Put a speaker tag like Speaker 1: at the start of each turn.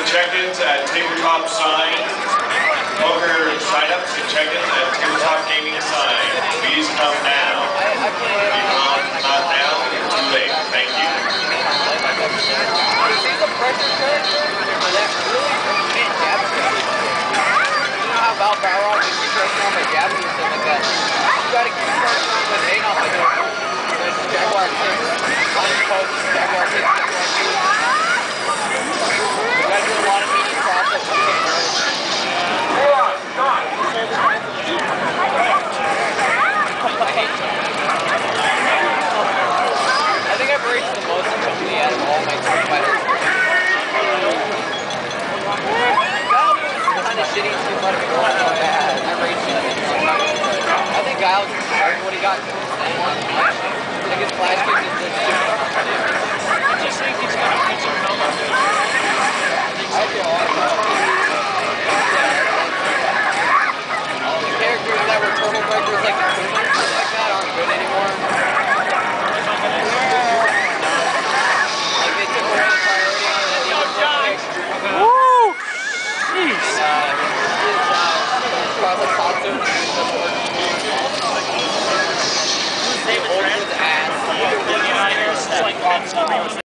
Speaker 1: for check-ins at Tabletop Sign. Poker sign-ups and check-ins at Tabletop Gaming Sign. Please come now. If you come not now, you're too late. Thank you.
Speaker 2: About Balrog, you keep pressing on my jab and stuff like that. You gotta keep pressing on the eight off like that. There's Jaguar 6, Jaguar 6, Jaguar 6. You gotta do a lot of medium process. Hold on, stop. I think I've raced the most intensity out of all my time fighters. Kind of shitty too much before I know bad. I think Giles is sorry for what he got to his thing. I think his flash kick is just I just think he's got to put some helmet to it. I feel awesome. The characters that were turtle breakers like the Chun-Li like that aren't good anymore. Like they took away the priority on the other projects.
Speaker 3: Woo! Jeez.
Speaker 2: David Rand.